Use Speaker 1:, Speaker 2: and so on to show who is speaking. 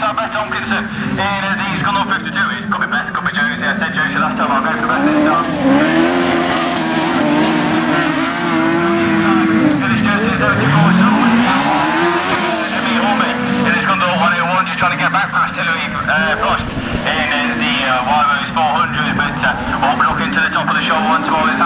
Speaker 1: Beth Tomkinson in the Scunthorpe 52. It could be Beth, could be Josie. I said Josie last time, I'll go for Beth this time. It is Josie 74, Jimmy Horby in the Scunthorpe 101, just trying to get back past Hillary Frost in the Wybos 400, but up looking to the top of the show once more.